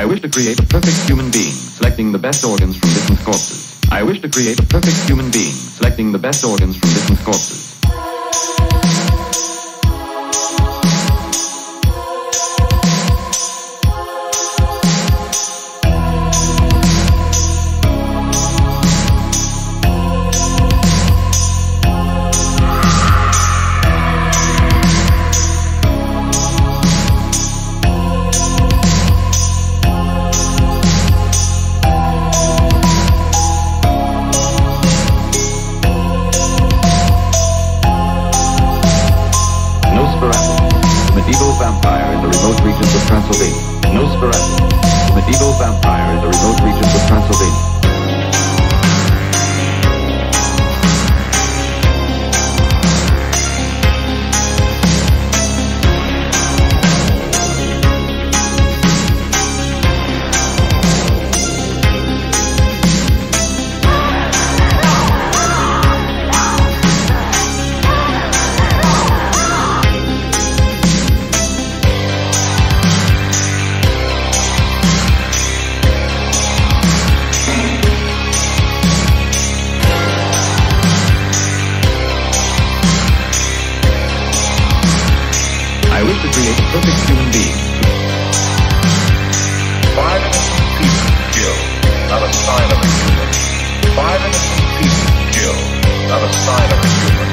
wish to create a perfect human being, selecting the best organs from different corpses. I wish to create a perfect human being, selecting the best organs from different corpses. Medieval vampire in the remote regions of Transylvania. Nosferatu, the medieval vampire in the remote regions of Transylvania. I wish to create a perfect human being. 5 innocent people killed, not a sign of a human. 5 innocent people killed, not a sign of a human.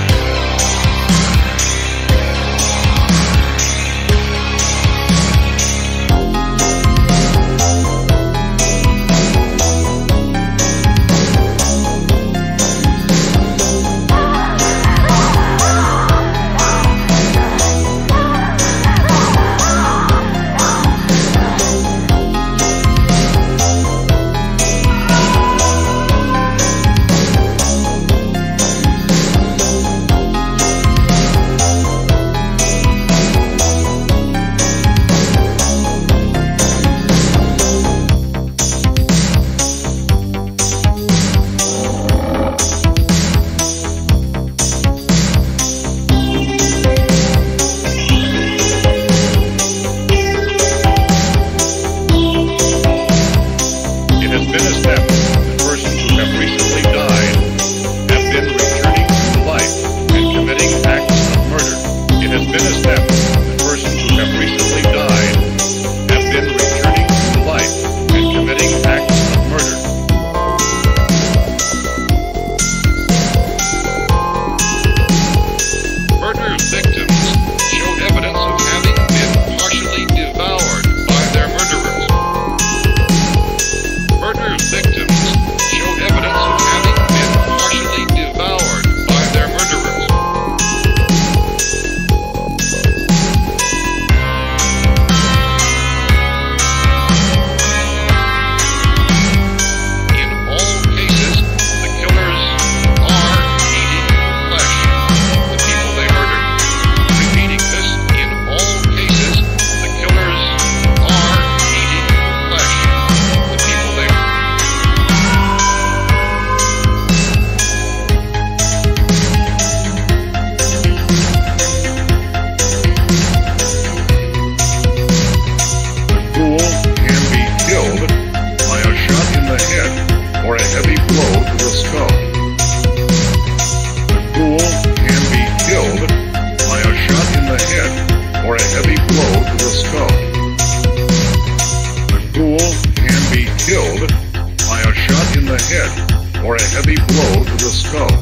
Killed by a shot in the head or a heavy blow to the skull.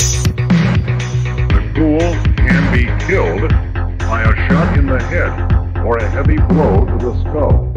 The ghoul can be killed by a shot in the head or a heavy blow to the skull.